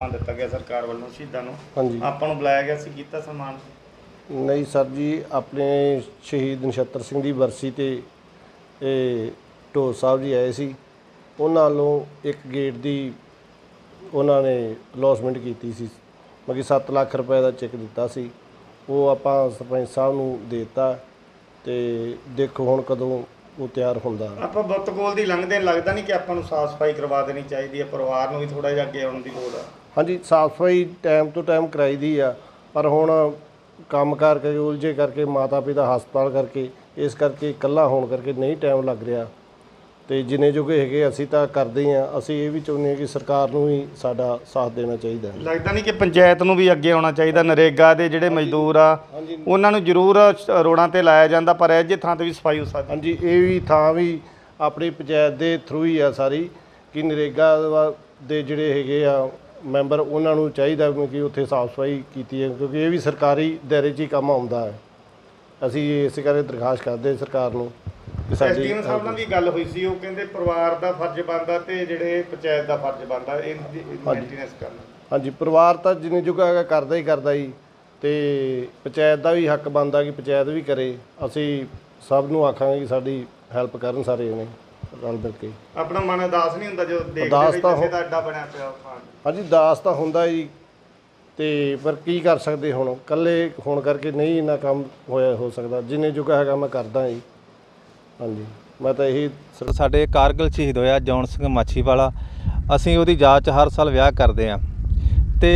ਦਿੱਤਾ ਗਿਆ ਸਰਕਾਰ ਵੱਲੋਂ ਸ਼ਹੀਦਾਂ ਨੂੰ। ਹਾਂਜੀ ਆਪਾਂ ਨੂੰ ਬੁਲਾਇਆ ਗਿਆ ਸੀ, ਕੀਤਾ ਸਨਮਾਨ? नहीं सर जी, अपने शहीद नछत्तर सिंह की बरसी ते ढोल साहब जी आए सी, उन्हां नालों एक गेट की उन्होंने अलॉसमेंट की सी, मतलब 7 लाख रुपए का चैक दिता सी, वो आपां सरपंच साहब नूं देता ते देखो हुण कदों वो तैयार हुंदा। ਆਪਾਂ ਬੁੱਤ ਕੋਲ ਦੀ ਲੰਘਦੇ ਲੱਗਦਾ ਨਹੀਂ ਕਿ ਆਪਾਂ ਨੂੰ ਸਾਫ਼ ਸਫਾਈ ਕਰਵਾ ਦੇਣੀ ਚਾਹੀਦੀ ਹੈ, ਪਰਿਵਾਰ ਨੂੰ ਵੀ ਥੋੜਾ ਜਿਹਾ ਅੱਗੇ ਆਉਣ ਦੀ ਲੋੜ ਆ। हाँ जी, साफ सफाई टाइम तो टाइम कराई दी आ, पर हुण ਕੰਮ ਕਾਰ ਕਰਕੇ ਉਲਝੇ ਕਰਕੇ ਮਾਤਾ ਪਿਤਾ ਹਸਪਤਾਲ ਕਰਕੇ ਇਸ ਕਰਕੇ ਇਕੱਲਾ ਹੋਣ ਕਰਕੇ ਨਹੀਂ ਟਾਈਮ ਲੱਗ ਰਿਹਾ ਤੇ ਜਿੰਨੇ ਜੋਗੇ ਹੈਗੇ ਅਸੀਂ ਤਾਂ ਕਰਦੇ ਹਾਂ। ਅਸੀਂ ਇਹ ਵੀ ਚਾਹੁੰਦੇ ਹਾਂ ਕਿ ਸਰਕਾਰ ਨੂੰ ਵੀ ਸਾਡਾ ਸਾਥ ਦੇਣਾ ਚਾਹੀਦਾ। ਲੱਗਦਾ ਨਹੀਂ ਕਿ ਪੰਚਾਇਤ ਨੂੰ ਵੀ ਅੱਗੇ ਆਉਣਾ ਚਾਹੀਦਾ? ਨਰੇਗਾ ਦੇ ਜਿਹੜੇ ਮਜ਼ਦੂਰ ਆ ਉਹਨਾਂ ਨੂੰ ਜ਼ਰੂਰ ਰੋਡਾਂ ਤੇ ਲਾਇਆ ਜਾਂਦਾ, ਪਰ ਇਹ ਜੇ ਥਾਂ ਤੇ ਵੀ ਸਫਾਈ ਹੋ ਸਕਦੀ। ਹਾਂਜੀ, ਇਹ ਵੀ ਥਾਂ ਵੀ ਆਪਣੀ ਪੰਚਾਇਤ ਦੇ ਥਰੂ ਹੀ ਆ ਸਾਰੀ, ਕਿ ਨਰੇਗਾ ਦੇ ਜਿਹੜੇ ਹੈਗੇ ਆ ਮੈਂਬਰ ਉਹਨਾਂ ਨੂੰ ਚਾਹੀਦਾ ਕਿ ਉੱਥੇ ਸਾਫ਼ ਸਫਾਈ ਕੀਤੀ ਹੈ, ਕਿਉਂਕਿ ਇਹ ਵੀ ਸਰਕਾਰੀ ਦਾਇਰੇ 'ਚ ਹੀ ਕੰਮ ਆਉਂਦਾ ਹੈ। ਅਸੀਂ ਇਸ ਕਰਕੇ ਦਰਖਾਸਤ ਕਰਦੇ ਸਰਕਾਰ ਨੂੰ ਕਿ ਸਾਡੀ। ਐਸਡੀਐਮ ਸਾਹਿਬ ਨਾਲ ਵੀ ਗੱਲ ਹੋਈ ਸੀ, ਉਹ ਕਹਿੰਦੇ ਪਰਿਵਾਰ ਦਾ ਫਰਜ਼ ਬਣਦਾ ਤੇ ਜਿਹੜੇ ਪੰਚਾਇਤ ਦਾ ਫਰਜ਼ ਬਣਦਾ ਇਹ ਮੇਨਟੇਨੈਂਸ ਕਰਨਾ। ਹਾਂਜੀ, ਪਰਿਵਾਰ ਤਾਂ ਜਿੰਨੇ ਜੋਗਾ ਹੈਗਾ ਕਰਦਾ ਹੀ ਕਰਦਾ ਜੀ, ਤੇ ਪੰਚਾਇਤ ਦਾ ਵੀ ਹੱਕ ਬਣਦਾ ਕਿ ਪੰਚਾਇਤ ਵੀ ਕਰੇ। ਅਸੀਂ ਸਭ ਨੂੰ ਆਖਾਂਗੇ ਕਿ ਸਾਡੀ ਹੈਲਪ ਕਰਨ ਸਾਰੇ ਜਣੇ ਰਲ ਮਿਲ ਕੇ। ਆਪਣਾ ਮਨ ਉਦਾਸ ਨਹੀਂ ਹੁੰਦਾ ਜਦੋਂ ਦੇਖਦੇ ਕਿਸੇ ਦਾ ਅੱਡਾ ਬਣਿਆ ਪਿਆ? ਹਾਂਜੀ, ਉਦਾਸ ਤਾਂ ਹੁੰਦਾ ਜੀ, ਤੇ ਪਰ ਕੀ ਕਰ ਸਕਦੇ, ਹੁਣ ਇਕੱਲੇ ਹੋਣ ਕਰਕੇ ਨਹੀਂ ਇੰਨਾ ਕੰਮ ਹੋ ਸਕਦਾ। ਜਿੰਨੇ ਜੋਗਾ ਹੈਗਾ ਮੈਂ ਕਰਦਾ ਜੀ। ਹਾਂਜੀ, ਮੈਂ ਤਾਂ ਇਹੀ। ਸਾਡੇ ਕਾਰਗਿਲ ਸ਼ਹੀਦ ਹੋਇਆ ਜੌਨ ਸਿੰਘ ਮਾਛੀਵਾਲਾ, ਅਸੀਂ ਉਹਦੀ ਯਾਦ 'ਚ ਹਰ ਸਾਲ ਵਿਆਹ ਕਰਦੇ ਹਾਂ, ਤੇ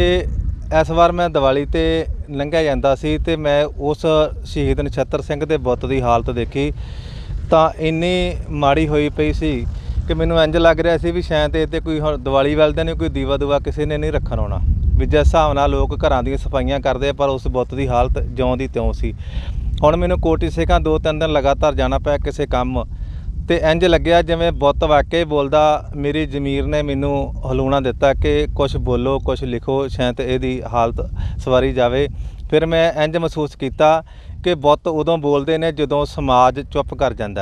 ਇਸ ਵਾਰ ਮੈਂ ਦੀਵਾਲੀ 'ਤੇ ਲੰਘਿਆ ਜਾਂਦਾ ਸੀ ਤੇ ਮੈਂ ਉਸ ਸ਼ਹੀਦ ਨਛੱਤਰ ਸਿੰਘ ਦੇ ਬੁੱਤ ਦੀ ਹਾਲਤ ਦੇਖੀ ਤਾਂ ਇੰਨੀ ਮਾੜੀ ਹੋਈ ਪਈ ਸੀ ਕਿ ਮੈਨੂੰ ਇੰਝ ਲੱਗ ਰਿਹਾ ਸੀ ਵੀ ਸ਼ਾਇਦ ਇਹ ਕੋਈ ਹੁਣ ਦੀਵਾਲੀ ਵਾਲੇ ਦਿਨ ਕੋਈ ਦੀਵਾ ਦੂਵਾ ਕਿਸੇ ਨੇ ਨਹੀਂ ਰੱਖਣ ਆਉਣਾ, ਵੀ ਜਿਸ ਹਿਸਾਬ ਨਾਲ ਲੋਕ ਘਰਾਂ ਦੀਆਂ ਸਫਾਈਆਂ ਕਰਦੇ, ਪਰ ਉਸ ਬੁੱਤ ਦੀ ਹਾਲਤ ਜਿਉਂ ਦੀ ਤਿਉਂ ਸੀ। ਹੁਣ ਮੈਨੂੰ ਕੋਟੀ ਸੇਖਾਂ 2-3 ਦਿਨ ਲਗਾਤਾਰ ਜਾਣਾ ਪਿਆ ਕਿਸੇ ਕੰਮ, ਤੇ ਇੰਝ ਲੱਗਿਆ ਜਿਵੇਂ ਬੁੱਤ ਵਾਕਿਆ ਹੀ ਬੋਲਦਾ। ਮੇਰੀ ਜ਼ਮੀਰ ਨੇ ਮੈਨੂੰ ਹਲੂਣਾ ਦਿੱਤਾ ਕਿ ਕੁਛ ਬੋਲੋ, ਕੁਛ ਲਿਖੋ, ਸ਼ਾਇਦ ਇਹਦੀ ਹਾਲਤ ਸਵਾਰੀ ਜਾਵੇ। ਫਿਰ ਮੈਂ ਇੰਝ ਮਹਿਸੂਸ ਕੀਤਾ ਕਿ ਬੁੱਤ ਉਦੋਂ ਬੋਲਦੇ ਨੇ ਜਦੋਂ ਸਮਾਜ ਚੁੱਪ ਕਰ ਜਾਂਦਾ।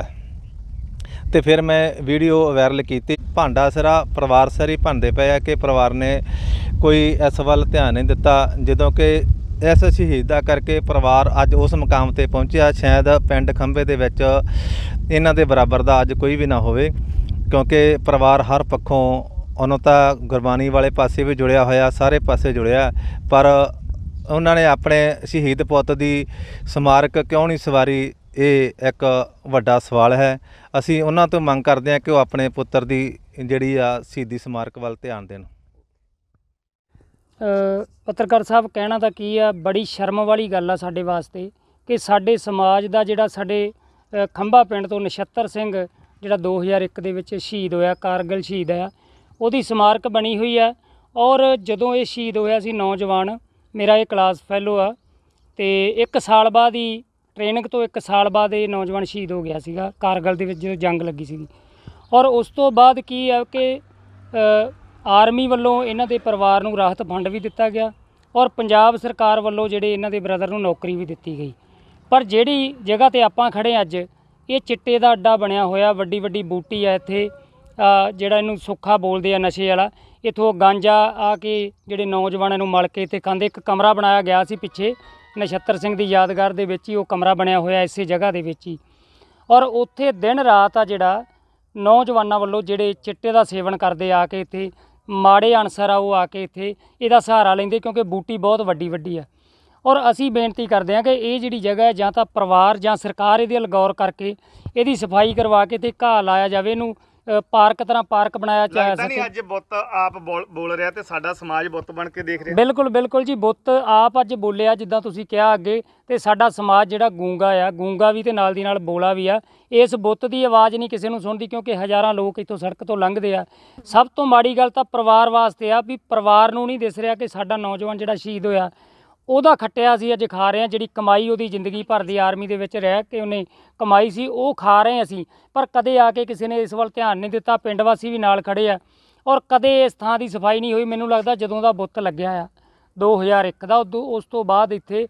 ਤੇ ਫਿਰ ਮੈਂ ਵੀਡੀਓ ਵਾਇਰਲ ਕੀਤੀ। ਭਾਂਡਾ ਸਿਰਾ ਪਰਿਵਾਰ ਸਾਰੀ ਭੰਨਦੇ ਪਏ ਆ ਕਿ ਪਰਿਵਾਰ ਨੇ ਕੋਈ ਇਸ ਵੱਲ ਧਿਆਨ ਨਹੀਂ ਦਿੱਤਾ, ਜਦੋਂ ਕਿ ਇਸ ਸ਼ਹੀਦ ਦਾ ਕਰਕੇ ਪਰਿਵਾਰ ਅੱਜ ਉਸ ਮੁਕਾਮ 'ਤੇ ਪਹੁੰਚਿਆ। ਸ਼ਾਇਦ ਪਿੰਡ ਖੰਭੇ ਦੇ ਵਿੱਚ ਇਹਨਾਂ ਦੇ ਬਰਾਬਰ ਦਾ ਅੱਜ ਕੋਈ ਵੀ ਨਾ ਹੋਵੇ, ਕਿਉਂਕਿ ਪਰਿਵਾਰ ਹਰ ਪੱਖੋਂ ਉਹਨੂੰ ਤਾਂ ਗੁਰਬਾਣੀ ਵਾਲੇ ਪਾਸੇ ਵੀ ਜੁੜਿਆ ਹੋਇਆ, ਸਾਰੇ ਪਾਸੇ ਜੁੜਿਆ, ਪਰ ਉਹਨਾਂ ਨੇ ਆਪਣੇ ਸ਼ਹੀਦ ਪੁੱਤ ਦੀ ਸਮਾਰਕ ਕਿਉਂ ਨਹੀਂ ਸਵਾਰੀ, ਇਹ ਇੱਕ ਵੱਡਾ ਸਵਾਲ ਹੈ। ਅਸੀਂ ਉਹਨਾਂ ਤੋਂ ਮੰਗ ਕਰਦੇ ਹਾਂ ਕਿ ਉਹ ਆਪਣੇ ਪੁੱਤਰ ਦੀ ਜਿਹੜੀ ਆ ਸ਼ਹੀਦੀ ਸਮਾਰਕ ਵੱਲ ਧਿਆਨ ਦੇਣ। ਪੱਤਰਕਾਰ ਸਾਹਿਬ, ਕਹਿਣਾ ਤਾਂ ਕੀ ਆ, ਬੜੀ ਸ਼ਰਮ ਵਾਲੀ ਗੱਲ ਆ ਸਾਡੇ ਵਾਸਤੇ ਕਿ ਸਾਡੇ ਸਮਾਜ ਦਾ ਜਿਹੜਾ ਸਾਡੇ ਖੰਭਾ ਪਿੰਡ ਤੋਂ ਨਛੱਤਰ ਸਿੰਘ ਜਿਹੜਾ 2001 ਦੇ ਵਿੱਚ ਸ਼ਹੀਦ ਹੋਇਆ, ਕਾਰਗਿਲ ਸ਼ਹੀਦ ਆ, ਉਹਦੀ ਸਮਾਰਕ ਬਣੀ ਹੋਈ ਆ। ਔਰ ਜਦੋਂ ਇਹ ਸ਼ਹੀਦ ਹੋਇਆ ਸੀ ਨੌਜਵਾਨ, ਮੇਰਾ ਇਹ ਕਲਾਸ ਫੈਲੋ ਆ, ਤੇ 1 ਸਾਲ ਬਾਅਦ ਹੀ ਟ੍ਰੇਨਿੰਗ ਤੋਂ 1 ਸਾਲ ਬਾਅਦ ਇਹ ਨੌਜਵਾਨ ਸ਼ਹੀਦ ਹੋ ਗਿਆ ਸੀਗਾ ਕਾਰਗਿਲ ਦੇ ਵਿੱਚ ਜਦੋਂ ਜੰਗ ਲੱਗੀ ਸੀਗੀ। ਔਰ ਉਸ ਤੋਂ ਬਾਅਦ ਕੀ ਆ ਕਿ ਆਰਮੀ ਵੱਲੋਂ ਇਹਨਾਂ ਦੇ ਪਰਿਵਾਰ ਨੂੰ ਰਾਹਤ ਫੰਡ ਵੀ ਦਿੱਤਾ ਗਿਆ, ਔਰ ਪੰਜਾਬ ਸਰਕਾਰ ਵੱਲੋਂ ਜਿਹੜੇ ਇਹਨਾਂ ਦੇ ਬ੍ਰਦਰ ਨੂੰ ਨੌਕਰੀ ਵੀ ਦਿੱਤੀ ਗਈ। ਪਰ ਜਿਹੜੀ ਜਗ੍ਹਾ 'ਤੇ ਆਪਾਂ ਖੜ੍ਹੇ ਅੱਜ, ਇਹ ਚਿੱਟੇ ਦਾ ਅੱਡਾ ਬਣਿਆ ਹੋਇਆ, ਵੱਡੀ ਵੱਡੀ ਬੂਟੀ ਆ ਇੱਥੇ, ਜਿਹੜਾ ਇਹਨੂੰ ਸੁੱਖਾ ਬੋਲਦੇ ਆ, ਨਸ਼ੇ ਵਾਲਾ। ਇੱਥੋਂ ਗਾਂਜਾ ਆ ਕੇ ਜਿਹੜੇ ਨੌਜਵਾਨਾਂ ਨੂੰ ਮਲ ਕੇ ਇੱਥੇ ਖਾਂਦੇ। ਇੱਕ ਕਮਰਾ ਬਣਾਇਆ ਗਿਆ ਸੀ ਪਿੱਛੇ ਨਛੱਤਰ ਸਿੰਘ ਦੀ ਯਾਦਗਾਰ ਦੇ ਵਿੱਚ ਹੀ, ਉਹ ਕਮਰਾ ਬਣਿਆ ਹੋਇਆ ਇਸੇ ਜਗ੍ਹਾ ਦੇ ਵਿੱਚ ਹੀ। ਔਰ ਉੱਥੇ ਦਿਨ ਰਾਤ ਆ ਜਿਹੜਾ ਨੌਜਵਾਨਾਂ ਵੱਲੋਂ ਜਿਹੜੇ ਚਿੱਟੇ ਦਾ ਸੇਵਨ ਕਰਦੇ ਆ ਕੇ ਇੱਥੇ, ਮਾੜੇ ਅਨਸਰ ਆ ਉਹ ਆ ਕੇ ਇੱਥੇ ਇਹਦਾ ਸਹਾਰਾ ਲੈਂਦੇ, ਕਿਉਂਕਿ ਬੂਟੀ ਬਹੁਤ ਵੱਡੀ ਵੱਡੀ ਆ। ਔਰ ਅਸੀਂ ਬੇਨਤੀ ਕਰਦੇ ਹਾਂ ਕਿ ਇਹ ਜਿਹੜੀ ਜਗ੍ਹਾ ਹੈ, ਜਾਂ ਤਾਂ ਪਰਿਵਾਰ ਜਾਂ ਸਰਕਾਰ ਇਹਦੇ ਵੱਲ ਗੌਰ ਕਰਕੇ ਇਹਦੀ ਸਫਾਈ ਕਰਵਾ ਕੇ ਤੇ ਘਾਹ ਲਾਇਆ ਜਾਵੇ, ਇਹਨੂੰ ਪਾਰਕ ਤਰ੍ਹਾਂ ਪਾਰਕ ਬਣਾਇਆ ਜਾ ਸਕੇ। ਨਹੀਂ ਅੱਜ ਬੁੱਤ ਆਪ ਬੋਲ ਰਿਹਾ ਤੇ ਸਾਡਾ ਸਮਾਜ ਬੁੱਤ ਬਣ ਕੇ ਦੇਖ ਰਿਹਾ। ਬਿਲਕੁਲ ਬਿਲਕੁਲ ਜੀ, ਬੁੱਤ ਆਪ ਅੱਜ ਬੋਲਿਆ ਜਿੱਦਾਂ ਤੁਸੀਂ ਕਿਹਾ ਅੱਗੇ, ਤੇ ਸਾਡਾ ਸਮਾਜ ਜਿਹੜਾ ਗੂੰਗਾ ਆ, ਗੂੰਗਾ ਵੀ ਤੇ ਨਾਲ ਦੀ ਨਾਲ ਬੋਲਾ ਵੀ ਆ। ਇਸ ਬੁੱਤ ਦੀ ਆਵਾਜ਼ ਨਹੀਂ ਕਿਸੇ ਨੂੰ ਸੁਣਦੀ, ਕਿਉਂਕਿ ਹਜ਼ਾਰਾਂ ਲੋਕ ਇੱਥੋਂ ਸੜਕ ਤੋਂ ਲੰਘਦੇ ਆ। ਸਭ ਤੋਂ ਮਾੜੀ ਗੱਲ ਤਾਂ ਪਰਿਵਾਰ ਵਾਸਤੇ ਆ ਵੀ ਪਰਿਵਾਰ ਨੂੰ ਨਹੀਂ ਦਿਸ ਰਿਹਾ ਕਿ ਸਾਡਾ ਨੌਜਵਾਨ ਜਿਹੜਾ ਸ਼ਹੀਦ ਹੋਇਆ ਉਹਦਾ ਖੱਟਿਆ ਸੀ ਅੱਜ ਖਾ ਰਹੇ ਹਾਂ। ਜਿਹੜੀ ਕਮਾਈ ਉਹਦੀ ਜ਼ਿੰਦਗੀ ਭਰ ਦੀ ਆਰਮੀ ਦੇ ਵਿੱਚ ਰਹਿ ਕੇ ਉਹਨੇ ਕਮਾਈ ਸੀ, ਉਹ ਖਾ ਰਹੇ ਅਸੀਂ, ਪਰ ਕਦੇ ਆ ਕੇ ਕਿਸੇ ਨੇ ਇਸ ਵੱਲ ਧਿਆਨ ਨਹੀਂ ਦਿੱਤਾ। ਪਿੰਡ ਵਾਸੀ ਵੀ ਨਾਲ ਖੜ੍ਹੇ ਆ, ਔਰ ਕਦੇ ਇਸ ਥਾਂ ਦੀ ਸਫਾਈ ਨਹੀਂ ਹੋਈ। ਮੈਨੂੰ ਲੱਗਦਾ ਜਦੋਂ ਦਾ ਬੁੱਤ ਲੱਗਿਆ ਆ 2001 ਦਾ, ਉਸ ਤੋਂ ਬਾਅਦ ਇੱਥੇ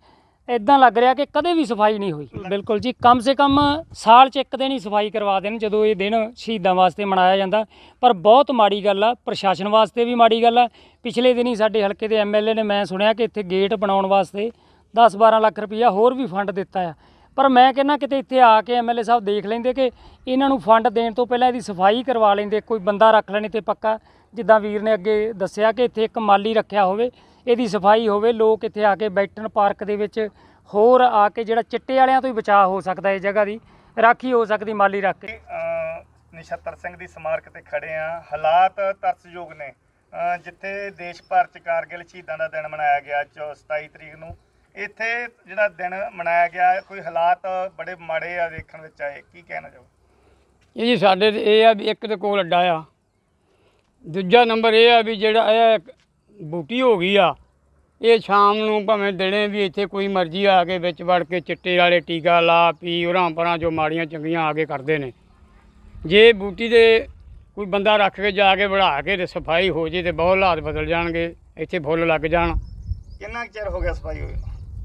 ਇਦਾਂ ਲੱਗ ਰਿਹਾ ਕਿ ਕਦੇ ਵੀ ਸਫਾਈ ਨਹੀਂ ਹੋਈ। ਬਿਲਕੁਲ ਜੀ, ਕਮ ਸੇ ਕਮ ਸਾਲ 'ਚ ਇੱਕ ਦਿਨ ਹੀ ਸਫਾਈ ਕਰਵਾ ਦੇਣ ਜਦੋਂ ਇਹ ਦਿਨ ਸ਼ਹੀਦਾਂ ਵਾਸਤੇ ਮਨਾਇਆ ਜਾਂਦਾ। ਪਰ ਬਹੁਤ ਮਾੜੀ ਗੱਲ ਆ, ਪ੍ਰਸ਼ਾਸਨ ਵਾਸਤੇ ਵੀ ਮਾੜੀ ਗੱਲ ਆ। ਪਿਛਲੇ ਦਿਨੀ ਸਾਡੇ ਹਲਕੇ ਦੇ MLA ਨੇ, ਮੈਂ ਸੁਣਿਆ ਕਿ ਇੱਥੇ ਗੇਟ ਬਣਾਉਣ ਵਾਸਤੇ 10-12 ਲੱਖ ਰੁਪਈਆ ਹੋਰ ਵੀ ਫੰਡ ਦਿੱਤਾ ਆ। ਪਰ ਮੈਂ ਕਹਿੰਦਾ ਕਿਤੇ ਇੱਥੇ ਆ ਕੇ MLA ਸਾਹਿਬ ਦੇਖ ਲੈਂਦੇ ਕਿ ਇਹਨਾਂ ਨੂੰ ਫੰਡ ਦੇਣ ਤੋਂ ਪਹਿਲਾਂ ਇਹਦੀ ਸਫਾਈ ਕਰਵਾ ਲੈਂਦੇ, ਕੋਈ ਬੰਦਾ ਰੱਖ ਲੈਣੇ ਤੇ ਪੱਕਾ, ਜਿੱਦਾਂ ਵੀਰ ਨੇ ਅੱਗੇ ਦੱਸਿਆ ਕਿ ਇੱਥੇ ਇੱਕ ਮਾਲੀ ਰੱਖਿਆ ਹੋਵੇ, ਇਹਦੀ ਸਫਾਈ ਹੋਵੇ, ਲੋਕ ਇੱਥੇ ਆ ਕੇ ਬੈਠਣ, ਪਾਰਕ ਦੇ ਵਿੱਚ ਹੋਰ ਆ ਕੇ ਜਿਹੜਾ ਚਿੱਟੇ ਵਾਲਿਆਂ ਤੋਂ ਹੀ ਬਚਾਅ ਹੋ ਸਕਦਾ, ਇਸ ਜਗ੍ਹਾ ਦੀ ਰਾਖੀ ਹੋ ਸਕਦੀ ਮਾਲੀ ਰੱਖ ਕੇ। ਨਛੱਤਰ ਸਿੰਘ ਦੀ ਸਮਾਰਕ ਤੇ ਖੜੇ ਆ। ਹਾਲਾਤ ਤਰਸਯੋਗ ਨੇ, ਜਿੱਥੇ ਦੇਸ਼ ਭਰ 'ਚ ਕਾਰਗਿਲ ਸ਼ਹੀਦਾਂ ਦਾ ਦਿਨ ਮਨਾਇਆ ਗਿਆ 27 ਤਰੀਕ ਨੂੰ, ਇੱਥੇ ਜਿਹੜਾ ਦਿਨ ਮਨਾਇਆ ਗਿਆ ਕੋਈ ਹਾਲਾਤ ਬੜੇ ਮਾੜੇ ਆ ਦੇਖਣ ਵਿੱਚ ਆਏ, ਕੀ ਕਹਿਣਾ ਚਾਹੋ? ਇਹ ਜੀ ਸਾਡੇ ਇਹ ਆ ਵੀ ਇੱਕ ਦੇ ਕੋਲ ਅੱਡਾ ਆ, ਦੂਜਾ ਨੰਬਰ ਇਹ ਆ ਵੀ ਜਿਹੜਾ ਇਹ ਬੂਟੀ ਹੋ ਗਈ ਆ, ਇਹ ਸ਼ਾਮ ਨੂੰ ਭਾਵੇਂ ਦਿਨੇ ਵੀ ਇੱਥੇ ਕੋਈ ਮਰਜ਼ੀ ਆ ਕੇ ਵਿੱਚ ਵੜ ਕੇ ਚਿੱਟੇ ਵਾਲੇ ਟੀਕਾ ਲਾ ਪੀ ਉਰਾਂ ਪਰਾਂ ਜੋ ਮਾੜੀਆਂ ਚੰਗੀਆਂ ਆ ਕੇ ਕਰਦੇ ਨੇ। ਜੇ ਬੂਟੀ ਦੇ ਕੋਈ ਬੰਦਾ ਰੱਖ ਕੇ ਜਾ ਕੇ ਵੜਾ ਕੇ ਤੇ ਸਫਾਈ ਹੋ ਜੇ ਤੇ ਬਹੁਤ ਹਾਲਾਤ ਬਦਲ ਜਾਣਗੇ, ਇੱਥੇ ਫੁੱਲ ਲੱਗ ਜਾਣ। ਕਿੰਨਾ ਕੁ ਚਿਰ ਹੋ ਗਿਆ ਸਫਾਈ ਹੋਈ?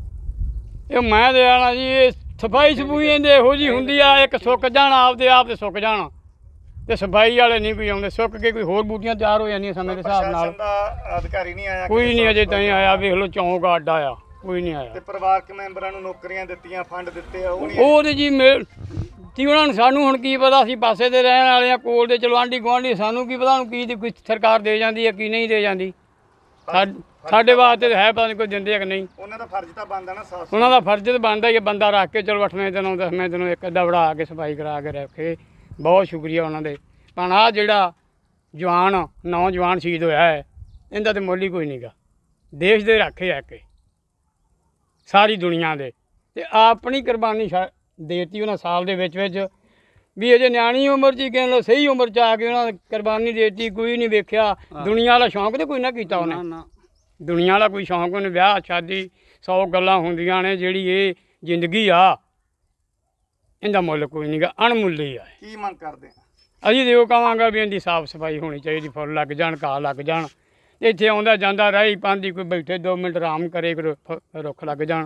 ਇਹ ਮੈਂ ਦੇ ਆਣਾ ਜੀ, ਇਹ ਸਫਾਈ ਸਫੂਈ ਇਹਦੇ ਇਹੋ ਜਿਹੀ ਹੁੰਦੀ ਆ, ਇੱਕ ਸੁੱਕ ਜਾਣ ਆਪਦੇ ਆਪ ਤੇ ਸੁੱਕ ਜਾਣ, ਤੇ ਸਫਾਈ ਵਾਲੇ ਨਹੀਂ ਕੋਈ ਆਉਂਦੇ, ਸੁੱਕ ਕੇ ਕੋਈ ਹੋਰ ਬੂਟੀਆਂ ਤਿਆਰ ਹੋ ਜਾਂਦੀਆਂ ਸਮੇਂ ਦੇ ਹਿਸਾਬ ਨਾਲ। ਦਾ ਅਧਿਕਾਰੀ ਨਹੀਂ ਆਇਆ? ਕੋਈ ਨਹੀਂ ਅਜੇ ਤਾਈਂ ਆਇਆ, ਵੇਖ ਲਓ ਚੌਂਕ ਅੱਡਾ ਆ, ਕੋਈ ਨਹੀਂ ਆਇਆ। ਤੇ ਪਰਿਵਾਰਕ ਮੈਂਬਰਾਂ ਨੂੰ ਨੌਕਰੀਆਂ ਦਿੱਤੀਆਂ, ਫੰਡ ਦਿੱਤੇ ਆ, ਉਹ ਤੇ ਜੀ ਕੀ ਉਹਨਾਂ ਨੂੰ, ਸਾਨੂੰ ਹੁਣ ਕੀ ਪਤਾ, ਅਸੀਂ ਪਾਸੇ ਦੇ ਰਹਿਣ ਵਾਲੇ ਆ, ਕੋਲ ਦੇ ਚਲੋ ਆਂਢੀ ਗੁਆਂਢੀ, ਸਾਨੂੰ ਕੀ ਪਤਾ ਹੁਣ ਕੀ ਦੀ ਕੋਈ ਸਰਕਾਰ ਦੇ ਜਾਂਦੀ ਹੈ ਕੀ ਨਹੀਂ ਦੇ ਜਾਂਦੀ। ਸਾਡੇ ਵਾਸਤੇ ਤਾਂ ਹੈ ਪਤਾ ਨਹੀਂ ਕੋਈ ਦਿੰਦੇ ਆ ਕਿ ਨਹੀਂ। ਉਹਨਾਂ ਦਾ ਫਰਜ਼ ਤਾਂ ਬਣਦਾ ਨਾ ਸਾਫ਼, ਉਹਨਾਂ ਦਾ ਫਰਜ਼ ਤਾਂ ਬਣਦਾ ਹੀ ਹੈ, ਬੰਦਾ ਰੱਖ ਕੇ ਚਲੋ 8ਵੇਂ ਦਿਨੋਂ 10ਵੇਂ ਦਿਨੋਂ ਇੱਕ ਅੱਧਾ ਵੜਾ ਕੇ ਸਫਾਈ ਕਰਾ ਕੇ ਰੱਖੇ। ਬਹੁਤ ਸ਼ੁਕਰੀਆ ਉਹਨਾਂ ਦੇ। ਪਰ ਆਹ ਜਿਹੜਾ ਜਵਾਨ ਨੌਜਵਾਨ ਸ਼ਹੀਦ ਹੋਇਆ ਹੈ, ਇਹਦਾ ਤਾਂ ਮੁੱਲ ਹੀ ਕੋਈ ਨਹੀਂ ਗਾ। ਦੇਸ਼ ਦੇ ਰਾਖੇ ਆ ਕੇ ਸਾਰੀ ਦੁਨੀਆ ਦੇ, ਤੇ ਆਪਣੀ ਕੁਰਬਾਨੀ ਦੇਤੀ ਉਹਨਾਂ ਸਾਲ ਦੇ ਵਿੱਚ ਵੀ ਅਜੇ ਨਿਆਣੀ ਉਮਰ 'ਚ ਹੀ ਕਹਿ ਲਓ, ਸਹੀ ਉਮਰ 'ਚ ਆ ਕੇ ਉਹਨਾਂ ਕੁਰਬਾਨੀ ਦੇਤੀ। ਕੋਈ ਨਹੀਂ ਵੇਖਿਆ, ਦੁਨੀਆ ਵਾਲਾ ਸ਼ੌਂਕ ਤਾਂ ਕੋਈ ਨਾ ਕੀਤਾ ਉਹਨੇ, ਦੁਨੀਆ ਵਾਲਾ ਕੋਈ ਸ਼ੌਂਕ ਉਹਨੇ, ਵਿਆਹ ਸ਼ਾਦੀ 100 ਗੱਲਾਂ ਹੁੰਦੀਆਂ ਨੇ, ਜਿਹੜੀ ਇਹ ਜ਼ਿੰਦਗੀ ਆ ਇਹਦਾ ਮੁੱਲ ਕੋਈ ਨਹੀਂ ਗਾ, ਅਣਮੁੱਲ ਹੀ ਆ। ਕੀ ਮੰਗ ਕਰਦੇ ਆ? ਅਸੀਂ ਤਾਂ ਉਹ ਕਹਾਂਗਾ ਵੀ ਇਹਦੀ ਸਾਫ਼ ਸਫਾਈ ਹੋਣੀ ਚਾਹੀਦੀ, ਫੁੱਲ ਲੱਗ ਜਾਣ, ਘਾਹ ਲੱਗ ਜਾਣ, ਇੱਥੇ ਆਉਂਦਾ ਜਾਂਦਾ ਰਾਹੀ ਪਾਂਦੀ ਕੋਈ ਬੈਠੇ 2 ਮਿੰਟ ਆਰਾਮ ਕਰੇ, ਰੁੱਖ ਲੱਗ ਜਾਣ।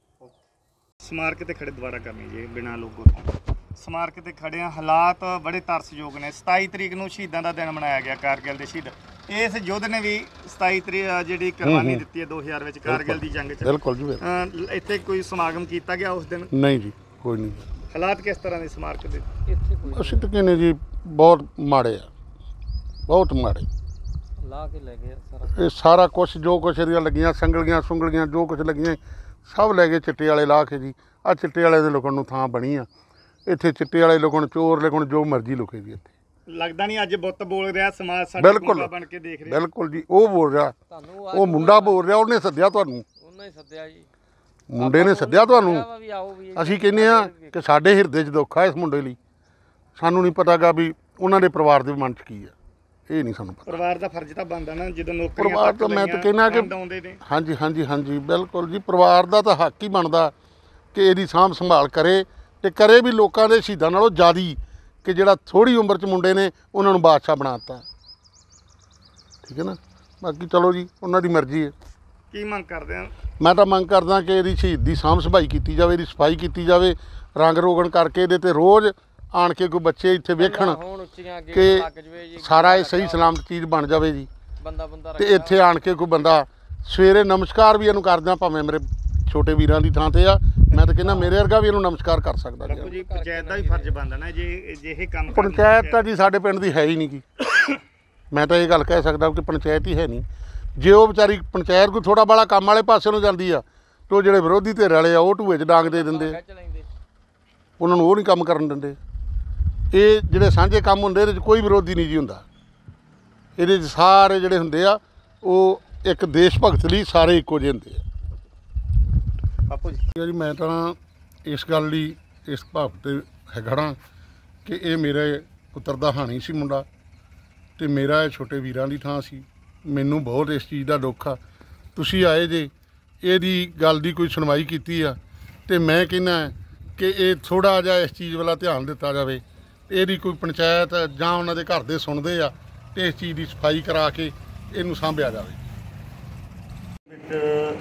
ਸਮਾਰਕ ਤੇ ਖੜੇ ਦੁਬਾਰਾ ਕਰਨੀ ਜੀ ਬਿਨਾਂ ਲੋਗੋ ਤੋਂ। ਸਮਾਰਕ ਤੇ ਖੜੇ ਆ, ਹਾਲਾਤ ਬੜੇ ਤਰਸਯੋਗ ਨੇ। 27 ਤਰੀਕ ਨੂੰ ਸ਼ਹੀਦਾਂ ਦਾ ਦਿਨ ਮਨਾਇਆ ਗਿਆ, ਕਾਰਗਿਲ ਦੇ ਸ਼ਹੀਦ। ਇਸ ਯੁੱਧ ਨੇ ਵੀ 27 ਤਰੀਕ ਜਿਹੜੀ ਕੁਰਬਾਨੀ ਦਿੱਤੀ ਹੈ 2000 ਵਿੱਚ ਕਾਰਗਿਲ ਦੀ ਜੰਗ 'ਚ। ਬਿਲਕੁਲ ਜੀ। ਇੱਥੇ ਕੋਈ ਸਮਾਗਮ ਕੀਤਾ ਗਿਆ ਉਸ ਦਿਨ? ਨਹੀਂ ਜੀ, ਕੋਈ ਨਹੀਂ। ਹਾਲਾਤ ਕਿਸ ਤਰ੍ਹਾਂ ਦੇ ਸਮਾਰਕ ਦੇ? ਅਸੀਂ ਤਾਂ ਕਹਿੰਦੇ ਜੀ ਬਹੁਤ ਮਾੜੇ ਆ, ਬਹੁਤ ਮਾੜੇ। ਲਾ ਕੇ ਲੈ ਗਏ ਸਾਰਾ, ਇਹ ਸਾਰਾ ਕੁਛ ਜੋ ਕੁਛ ਇਹਦੀਆਂ ਲੱਗੀਆਂ ਸੰਗਲੀਆਂ ਸੁੰਗਲੀਆਂ ਜੋ ਕੁਛ ਲੱਗੀਆਂ ਸਭ ਲੈ ਗਏ ਚਿੱਟੇ ਵਾਲੇ ਲਾ ਕੇ ਜੀ। ਆਹ ਚਿੱਟੇ ਵਾਲੇ ਦੇ ਲੁਕਣ ਨੂੰ ਥਾਂ ਬਣੀ ਆ, ਇੱਥੇ ਚਿੱਟੇ ਵਾਲੇ ਲੁਕਣ, ਚੋਰ ਲੁਕਣ, ਜੋ ਮਰਜ਼ੀ ਲੁਕੇ ਜੀ ਇੱਥੇ। ਲੱਗਦਾ ਨਹੀਂ ਅੱਜ ਬੁੱਤ ਬੋਲ ਰਿਹਾ ਸਮਾਜ ਸਾਡਾ ਬਿਲਕੁਲ ਬਣ ਕੇ ਦੇਖ ਰਿਹਾ। ਬਿਲਕੁਲ ਜੀ, ਉਹ ਬੋਲ ਰਿਹਾ, ਉਹ ਮੁੰਡਾ ਬੋਲ ਰਿਹਾ, ਉਹਨੇ ਸੱਦਿਆ ਤੁਹਾਨੂੰ, ਉਹਨਾਂ ਹੀ ਸੱਦਿਆ ਜੀ, ਮੁੰਡੇ ਨੇ ਸੱਦਿਆ ਤੁਹਾਨੂੰ। ਵੀ ਆਓ ਵੀ ਅਸੀਂ ਕਹਿੰਦੇ ਆ ਕਿ ਸਾਡੇ ਹਿਰਦੇ 'ਚ ਦੁੱਖ ਆ ਇਸ ਮੁੰਡੇ ਲਈ। ਸਾਨੂੰ ਨਹੀਂ ਪਤਾਗਾ ਵੀ ਉਹਨਾਂ ਦੇ ਪਰਿਵਾਰ ਦੇ ਮਨ 'ਚ ਕੀ ਆ, ਇਹ ਨਹੀਂ ਸਾਨੂੰ ਪਤਾ। ਪਰਿਵਾਰ ਦਾ ਫਰਜ਼ ਤਾਂ ਬਣਦਾ ਨਾ, ਜਦੋਂ ਨੌਕਰੀਆਂ ਪਰਿਵਾਰ ਤਾਂ ਮੈਂ ਤਾਂ ਕਹਿੰਦਾ ਕਿ ਹਾਂਜੀ ਹਾਂਜੀ ਹਾਂਜੀ ਬਿਲਕੁਲ ਜੀ, ਪਰਿਵਾਰ ਦਾ ਤਾਂ ਹੱਕ ਹੀ ਬਣਦਾ ਕਿ ਇਹਦੀ ਸਾਂਭ ਸੰਭਾਲ ਕਰੇ, ਤੇ ਕਰੇ ਵੀ ਲੋਕਾਂ ਦੇ ਸ਼ਹੀਦਾਂ ਨਾਲੋਂ ਜ਼ਿਆਦਾ, ਕਿ ਜਿਹੜਾ ਥੋੜ੍ਹੀ ਉਮਰ 'ਚ ਮੁੰਡੇ ਨੇ ਉਹਨਾਂ ਨੂੰ ਬਾਦਸ਼ਾਹ ਬਣਾ ਦਿੱਤਾ। ਠੀਕ ਹੈ ਨਾ, ਬਾਕੀ ਚਲੋ ਜੀ ਉਹਨਾਂ ਦੀ ਮਰਜ਼ੀ ਹੈ। ਕੀ ਮੰਗ ਕਰਦੇ ਆ? ਮੈਂ ਤਾਂ ਮੰਗ ਕਰਦਾ ਕਿ ਇਹਦੀ ਸ਼ਹੀਦ ਦੀ ਸਾਂਭ ਸੰਭਾਈ ਕੀਤੀ ਜਾਵੇ, ਇਹਦੀ ਸਫਾਈ ਕੀਤੀ ਜਾਵੇ, ਰੰਗ ਰੋਗਨ ਕਰਕੇ ਇਹਦੇ ਤੇ ਰੋਜ਼ ਆਣ ਕੇ ਕੋਈ ਬੱਚੇ ਇੱਥੇ ਵੇਖਣ ਕਿ ਸਾਰਾ ਇਹ ਸਹੀ ਸਲਾਮਤ ਚੀਜ਼ ਬਣ ਜਾਵੇ ਜੀ। ਤੇ ਇੱਥੇ ਆਣ ਕੇ ਕੋਈ ਬੰਦਾ ਸਵੇਰੇ ਨਮਸਕਾਰ ਵੀ ਇਹਨੂੰ ਕਰਦਾ, ਭਾਵੇਂ ਮੇਰੇ ਛੋਟੇ ਵੀਰਾਂ ਦੀ ਥਾਂ ਤੇ ਆ, ਮੈਂ ਤਾਂ ਕਹਿੰਦਾ ਮੇਰੇ ਵਰਗਾ ਵੀ ਇਹਨੂੰ ਨਮਸਕਾਰ ਕਰ ਸਕਦਾ ਜੀ। ਪੰਚਾਇਤ ਦਾ ਵੀ ਫਰਜ਼ ਬਣਦਾ ਨਾ, ਜੇ ਇਹ ਕੰਮ ਪੰਚਾਇਤ ਤਾਂ ਜੀ ਸਾਡੇ ਪਿੰਡ ਦੀ ਹੈ ਹੀ ਨਹੀਂ ਗੀ। ਮੈਂ ਤਾਂ ਇਹ ਗੱਲ ਕਹਿ ਸਕਦਾ ਕਿ ਪੰਚਾਇਤ ਹੀ ਹੈ ਨਹੀਂ। ਜੇ ਉਹ ਵਿਚਾਰੀ ਪੰਚਾਇਤ ਕੋਈ ਥੋੜਾ ਬਾਲਾ ਕੰਮ ਵਾਲੇ ਪਾਸੇ ਨੂੰ ਜਾਂਦੀ ਆ, ਤੇ ਉਹ ਜਿਹੜੇ ਵਿਰੋਧੀ ਧਿਰ ਵਾਲੇ ਆ ਉਹ ਢੂਏ 'ਚ ਡਾਂਗ ਦੇ ਦਿੰਦੇ, ਉਹਨਾਂ ਨੂੰ ਉਹ ਨਹੀਂ ਕੰਮ ਕਰਨ ਦਿੰਦੇ। ਇਹ ਜਿਹੜੇ ਸਾਂਝੇ ਕੰਮ ਹੁੰਦੇ ਇਹਦੇ 'ਚ ਕੋਈ ਵਿਰੋਧੀ ਨਹੀਂ ਜੀ ਹੁੰਦਾ, ਇਹਦੇ 'ਚ ਸਾਰੇ ਜਿਹੜੇ ਹੁੰਦੇ ਆ ਉਹ ਇੱਕ ਦੇਸ਼ ਭਗਤ ਲਈ ਸਾਰੇ ਇੱਕੋ ਜਿਹੇ ਹੁੰਦੇ ਆ। ਬਾਪੂ ਜੀ ਮੈਂ ਤਾਂ ਇਸ ਗੱਲ ਲਈ ਇਸ ਭਾਵ ਤੇ ਖੜ੍ਹਾ ਕਿ ਇਹ ਮੇਰੇ ਪੁੱਤਰ ਦਾ ਹਾਣੀ ਸੀ ਮੁੰਡਾ, ਤੇ ਮੇਰਾ ਇਹ ਛੋਟੇ ਵੀਰਾਂ ਦੀ ਥਾਂ ਸੀ। ਮੈਨੂੰ ਬਹੁਤ ਇਸ ਚੀਜ਼ ਦਾ ਦੁੱਖ ਆ। ਤੁਸੀਂ ਆਏ ਜੇ, ਇਹਦੀ ਗੱਲ ਦੀ ਕੋਈ ਸੁਣਵਾਈ ਕੀਤੀ ਆ, ਤੇ ਮੈਂ ਕਹਿੰਦਾ ਕਿ ਇਹ ਥੋੜ੍ਹਾ ਜਿਹਾ ਇਸ ਚੀਜ਼ ਵੱਲ ਧਿਆਨ ਦਿੱਤਾ ਜਾਵੇ। ਇਹਦੀ ਕੋਈ ਪੰਚਾਇਤ ਜਾਂ ਉਹਨਾਂ ਦੇ ਘਰ ਦੇ ਸੁਣਦੇ ਆ, ਤੇ ਇਸ ਚੀਜ਼ ਦੀ ਸਫਾਈ ਕਰਾ ਕੇ ਇਹਨੂੰ ਸਾਂਭਿਆ ਜਾਵੇ।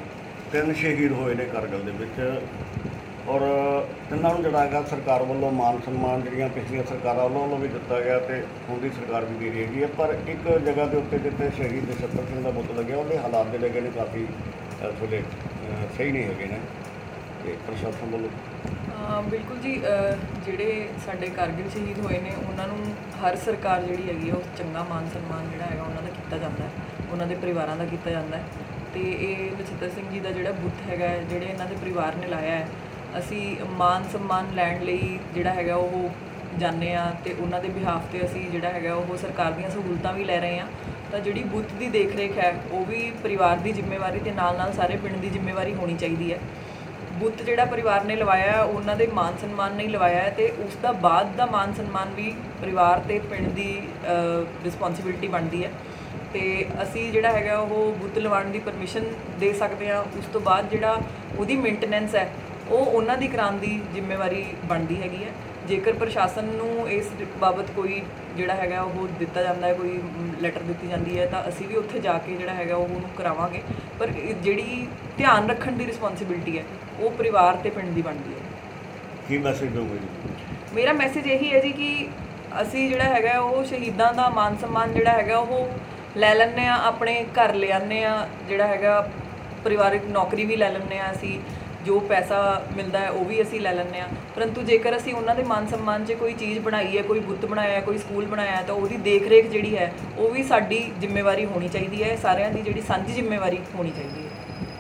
3 ਸ਼ਹੀਦ ਹੋਏ ਨੇ ਕਾਰਗਿਲ ਦੇ ਵਿੱਚ, ਔਰ ਤਿੰਨਾਂ ਨੂੰ ਜਿਹੜਾ ਹੈਗਾ ਸਰਕਾਰ ਵੱਲੋਂ ਮਾਨ ਸਨਮਾਨ ਜਿਹੜੀਆਂ ਪਿਛਲੀਆਂ ਸਰਕਾਰਾਂ ਵੱਲੋਂ ਵੀ ਦਿੱਤਾ ਗਿਆ ਤੇ ਹੁਣ ਦੀ ਸਰਕਾਰ ਵੀ ਦੇ ਰਹੀ ਹੈਗੀ ਹੈ। ਪਰ ਇੱਕ ਜਗ੍ਹਾ ਦੇ ਉੱਤੇ ਜਿੱਥੇ ਸ਼ਹੀਦ ਨਛੱਤਰ ਸਿੰਘ ਦਾ ਬੁੱਤ ਲੱਗਿਆ ਉਹਦੇ ਹਾਲਾਤ ਜਿਹੜੇ ਹੈਗੇ ਨੇ ਕਾਫੀ ਇਸ ਵੇਲੇ ਸਹੀ ਨਹੀਂ ਹੈਗੇ ਨੇ, ਤੇ ਪ੍ਰਸ਼ਾਸਨ ਵੱਲੋਂ ਬਿਲਕੁਲ ਜੀ, ਜਿਹੜੇ ਸਾਡੇ ਕਾਰਗਿਲ ਸ਼ਹੀਦ ਹੋਏ ਨੇ ਉਹਨਾਂ ਨੂੰ ਹਰ ਸਰਕਾਰ ਜਿਹੜੀ ਹੈਗੀ ਉਹ ਚੰਗਾ ਮਾਨ ਸਨਮਾਨ ਜਿਹੜਾ ਹੈਗਾ ਉਹਨਾਂ ਦਾ ਕੀਤਾ ਜਾਂਦਾ ਹੈ, ਉਹਨਾਂ ਦੇ ਪਰਿਵਾਰਾਂ ਦਾ ਕੀਤਾ ਜਾਂਦਾ ਹੈ। ਤੇ ਇਹ ਨਛੱਤਰ ਸਿੰਘ ਜੀ ਦਾ ਜਿਹੜਾ ਬੁੱਤ ਹੈਗਾ, ਜਿਹੜੇ ਇਹਨਾਂ ਦੇ ਪਰਿਵਾਰ ਨੇ ਲਾਇਆ ਹੈ, ਅਸੀਂ ਮਾਨ ਸਨਮਾਨ ਲੈਣ ਲਈ ਜਿਹੜਾ ਹੈਗਾ ਉਹ ਜਾਂਦੇ ਹਾਂ ਤੇ ਉਹਨਾਂ ਦੇ ਬਿਹਾਫ ਤੇ ਅਸੀਂ ਜਿਹੜਾ ਹੈਗਾ ਉਹ ਸਰਕਾਰ ਦੀਆਂ ਸਹੂਲਤਾਂ ਵੀ ਲੈ ਰਹੇ ਹਾਂ। ਤਾਂ ਜਿਹੜੀ ਬੁੱਤ ਦੀ ਦੇਖ ਰੇਖ ਹੈ ਉਹ ਵੀ ਪਰਿਵਾਰ ਦੀ ਜ਼ਿੰਮੇਵਾਰੀ ਤੇ ਨਾਲ ਸਾਰੇ ਪਿੰਡ ਦੀ ਜ਼ਿੰਮੇਵਾਰੀ ਹੋਣੀ ਚਾਹੀਦੀ ਹੈ। ਬੁੱਤ ਜਿਹੜਾ ਪਰਿਵਾਰ ਨੇ ਲਵਾਇਆ ਹੈ ਉਹਨਾਂ ਦੇ ਮਾਨ ਸਨਮਾਨ ਨਹੀਂ ਲਵਾਇਆ ਹੈ, ਤੇ ਉਸ ਦਾ ਬਾਅਦ ਦਾ ਮਾਨ ਸਨਮਾਨ ਵੀ ਪਰਿਵਾਰ ਤੇ ਪਿੰਡ ਦੀ ਰਿਸਪੌਂਸਿਬਿਲਟੀ ਬਣਦੀ ਹੈ। ਤੇ ਅਸੀਂ ਜਿਹੜਾ ਹੈਗਾ ਉਹ ਬੁੱਤ ਲਵਾਉਣ ਦੀ ਪਰਮਿਸ਼ਨ ਦੇ ਸਕਦੇ ਹਾਂ। ਉਸ ਤੋਂ ਬਾਅਦ ਜਿਹੜਾ ਉਹਦੀ ਮੇਨਟੇਨੈਂਸ ਹੈ ਉਹ ਉਹਨਾਂ ਦੀ ਕਰਾਉਣ ਦੀ ਜ਼ਿੰਮੇਵਾਰੀ ਬਣਦੀ ਹੈਗੀ ਹੈ। ਜੇਕਰ ਪ੍ਰਸ਼ਾਸਨ ਨੂੰ ਇਸ ਬਾਬਤ ਕੋਈ ਜਿਹੜਾ ਹੈਗਾ ਉਹ ਦਿੱਤਾ ਜਾਂਦਾ ਹੈ, ਕੋਈ ਲੈਟਰ ਦਿੱਤੀ ਜਾਂਦੀ ਹੈ, ਤਾਂ ਅਸੀਂ ਵੀ ਉੱਥੇ ਜਾ ਕੇ ਜਿਹੜਾ ਹੈਗਾ ਉਹਨੂੰ ਕਰਾਵਾਂਗੇ। ਪਰ ਜਿਹੜੀ ਧਿਆਨ ਰੱਖਣ ਦੀ ਰਿਸਪੌਂਸਿਬਿਲਟੀ ਹੈ ਉਹ ਪਰਿਵਾਰ ਤੇ ਪਿੰਡ ਦੀ ਬਣਦੀ ਹੈ। ਕੀ ਮੈਸੇਜ ਦੋਗੇ ਜੀ? ਮੇਰਾ ਮੈਸੇਜ ਇਹੀ ਹੈ ਜੀ ਕਿ ਅਸੀਂ ਜਿਹੜਾ ਹੈਗਾ ਉਹ ਸ਼ਹੀਦਾਂ ਦਾ ਮਾਨ ਸਨਮਾਨ ਜਿਹੜਾ ਹੈਗਾ ਉਹ ਲੈ ਲੈਂਦੇ ਹਾਂ, ਆਪਣੇ ਘਰ ਲੈ ਆਉਂਦੇ ਹਾਂ, ਜਿਹੜਾ ਹੈਗਾ ਪਰਿਵਾਰਿਕ ਨੌਕਰੀ ਵੀ ਲੈ ਲੈਂਦੇ ਹਾਂ, ਅਸੀਂ ਜੋ ਪੈਸਾ ਮਿਲਦਾ ਹੈ ਉਹ ਵੀ ਅਸੀਂ ਲੈ ਲੈਂਦੇ ਹਾਂ। ਪਰੰਤੂ ਜੇਕਰ ਅਸੀਂ ਉਹਨਾਂ ਦੇ ਮਾਨ ਸਨਮਾਨ 'ਚ ਕੋਈ ਚੀਜ਼ ਬਣਾਈ ਹੈ, ਕੋਈ ਬੁੱਤ ਬਣਾਇਆ ਹੈ, ਕੋਈ ਸਕੂਲ ਬਣਾਇਆ ਹੈ, ਤਾਂ ਉਹਦੀ ਦੇਖ ਰੇਖ ਜਿਹੜੀ ਹੈ ਉਹ ਵੀ ਸਾਡੀ ਜ਼ਿੰਮੇਵਾਰੀ ਹੋਣੀ ਚਾਹੀਦੀ ਹੈ। ਸਾਰਿਆਂ ਦੀ ਜਿਹੜੀ ਸਾਂਝੀ ਜ਼ਿੰਮੇਵਾਰੀ ਹੋਣੀ ਚਾਹੀਦੀ ਹੈ।